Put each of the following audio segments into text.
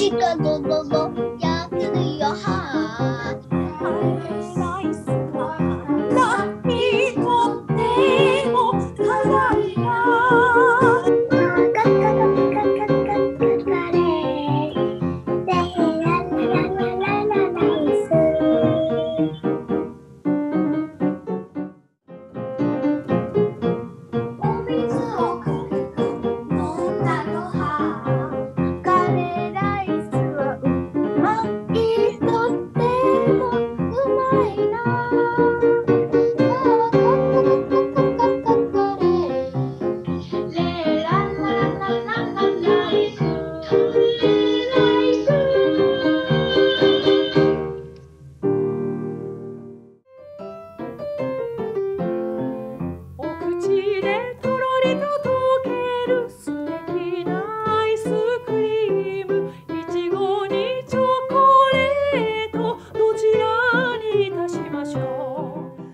しかどどどやってるよはカレーライスは何とっても辛いなカカカカカカカレーレララララララライスお水をくるくる飲んだのはカレーライスはうまいとってもうまいなカカカカカカカレーレラララララライスカレーライスお口でとろりと溶ける素敵なアイスクリームいちごにチョコレートどちらにいたしましょう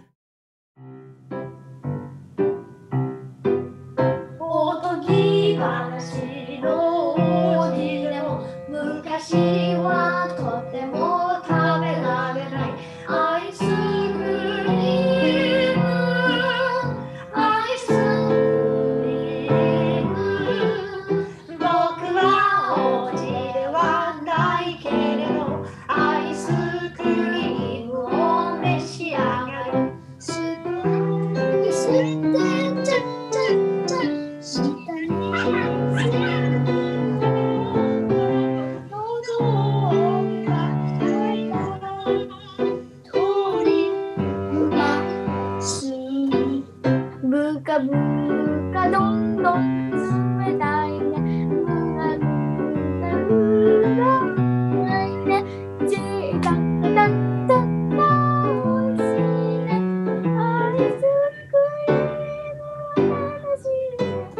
おとぎ話の王子でも昔はとても食べられないアイスクリームアイスクリーム僕は王子ではないけれどアイスクリームを召し上がるすってすってちゃちゃちゃ下に喉が渇いた鳥ますブカブカどんどん冷たいねブカブカブカないねチータタタタおいしいねアイスクリームは楽しい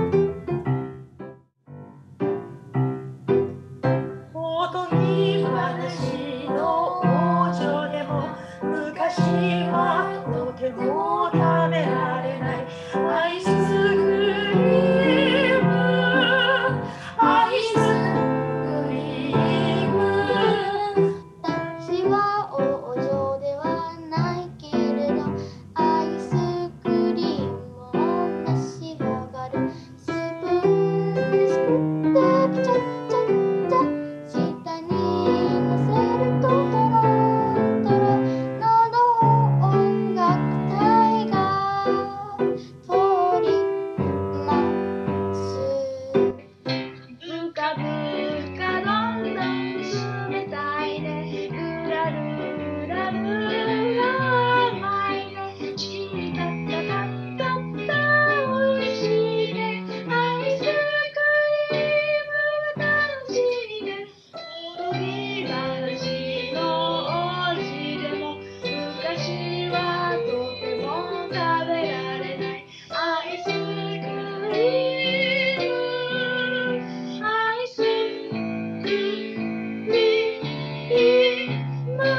ねおとぎ話の王女でも昔はとても食べられないアイスクリームアイスクリーム私は王女ではないけれどアイスクリームを召し上がるスプーンですくってチャッチャッチャ下に乗せるとトロトロ喉音楽隊が通りますブカブカどんどん冷たいねルラルラルラ甘いねチータタタタタおいしいねアイスクリーム楽しいねおとぎ話の王子でも昔はとても食べられないアイスクリームアイスクリーム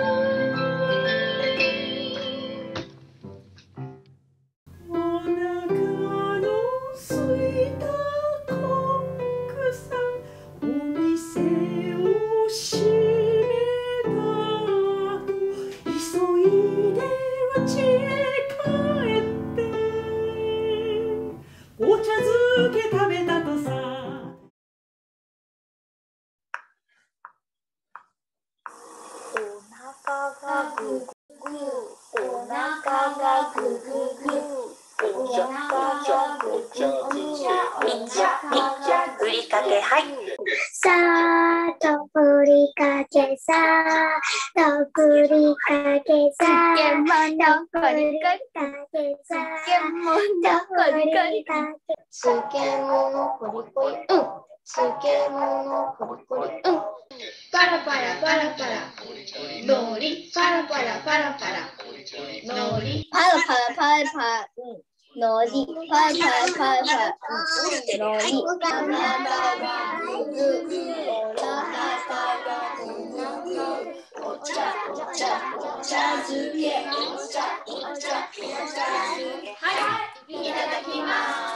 お腹の空いたコックさんお店を閉めた後急いで家へ帰ってお茶漬け食べたとさお腹がグググお腹がグググお茶がグググみちゃふりかけはいさあとふりかけさとふりかけさとふりかけさとふりかけ漬物ポリポリ漬物ポリポリパラパラパラパラのりパラパラパラパラのりパラパラパラパラのりパラパラパラパラのりパラパラパラお茶お茶お茶漬けお茶お茶お茶漬けはいいただきます